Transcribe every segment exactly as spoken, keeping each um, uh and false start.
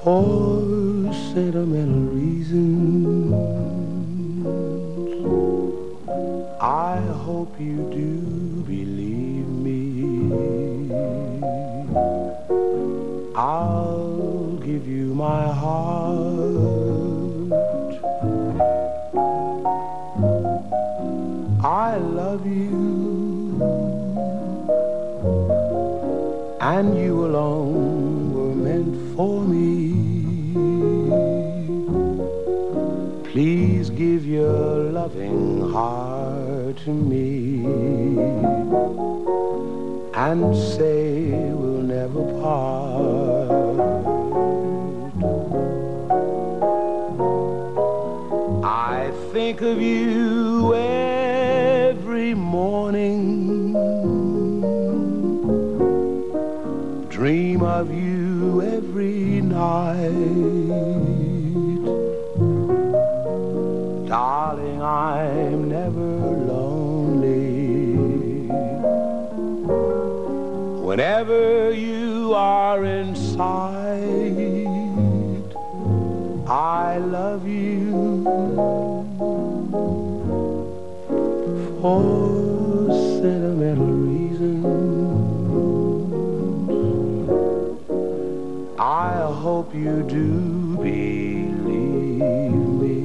For sentimental reasons, I hope you do believe me. I'll give you my heart. I love you, and you alone were meant for me. Please give your loving heart to me and say we'll never part. I think of you every morning, dream of you every night. Darling, I'm never lonely whenever you are in sight. I love you for sentimental reasons. I hope you do believe me.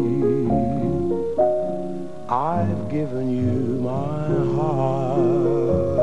I've given you my heart.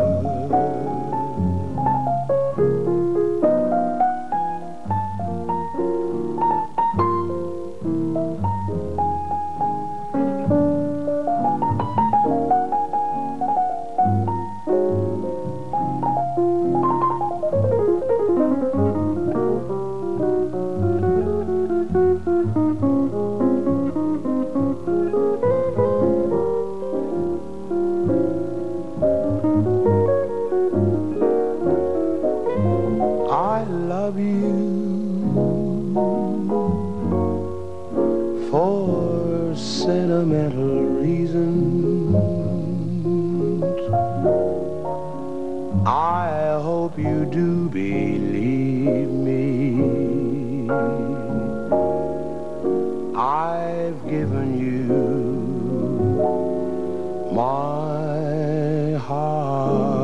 I love you for sentimental reasons. I hope you do believe me. I've given you my heart.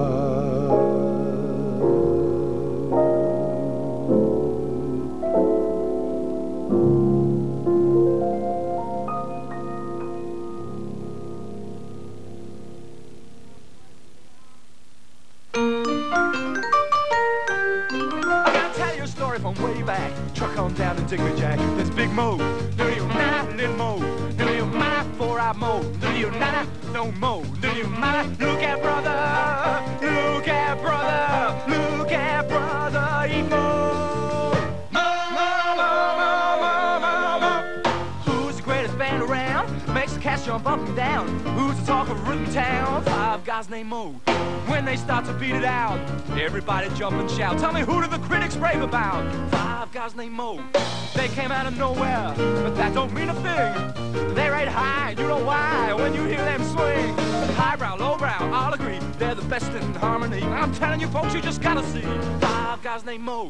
From way back, truck on down and dig me, Jack. There's Big Mo, do you not, little Mo, do you mind for I mow, do you not, no mo, do you mind? Look at brother, look at brother, look at brother, he mo. Mo, mo, mo, mo, mo, mo. Who's the greatest band around? Makes the cats jump up and down. Who's the talk of rhythm town? Five guys named Mo. When they start to beat it out, everybody jump and shout. Tell me, who do the critics rave about? Five guys named Mo. They came out of nowhere, but that don't mean a thing. They rate high, you know why, when you hear them swing. Highbrow, lowbrow, all agree, they're the best in harmony. I'm telling you folks, you just gotta see. Five guys named Mo.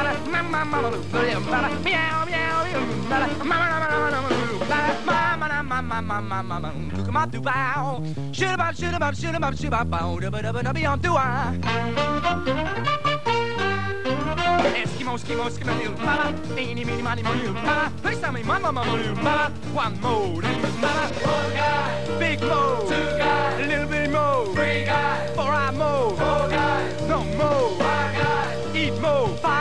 Meow, meow, meow. my, my, my, my, my, my, look at my do-bow. Shoot-a-bop, shoot-a-bop, shoot-a-bop, shoot-a-bop, da-ba-da-ba-da-ba-da-ba-da-ba-da-ba-da-ba. Eskimo, Eskimo, Eskimo, little mama. Eeny, meeny, miny, mo, little mama. Please tell me, mama, mama, little mama. One more, little mama. One guy. Big mo. Two guys. Little bitty mo. Three guys. Four-eye mo. Four guys. No mo. Five guys. Eat mo. Five